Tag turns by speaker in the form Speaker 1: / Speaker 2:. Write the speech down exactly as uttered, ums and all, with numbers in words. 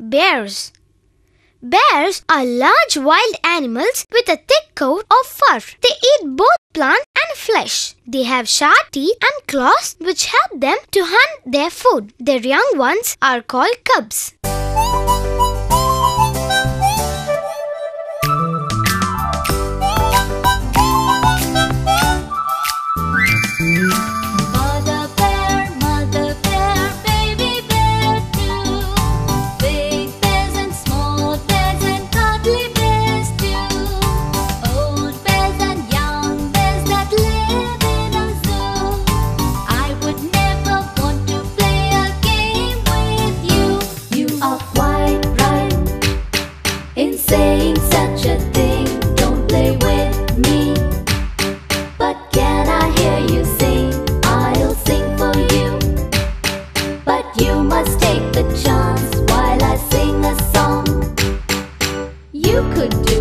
Speaker 1: Bears. Bears are large wild animals with a thick coat of fur. They eat both plant and flesh. They have sharp teeth and claws which help them to hunt their food. Their young ones are called cubs.
Speaker 2: Saying such a thing, don't play with me. But can I hear you sing? I'll sing for you. But you must take the chance while I sing a song. You could do